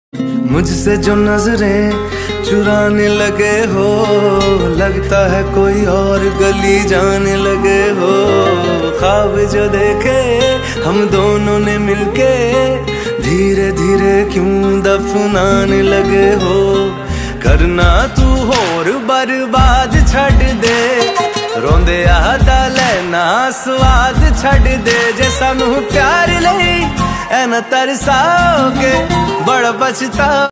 मुझसे जो नजरें चुराने लगे हो, लगता है कोई और गली जाने लगे हो। ख्वाब जो देखे हम दोनों ने मिलके, धीरे धीरे क्यों दफनाने लगे हो। करना तू होर बर्बाद छड़ दे, रोंदे आदा लेना स्वाद छड़ दे। जे सानू प्यार लई ऐ न तरसाओगे, बड़ा पछता।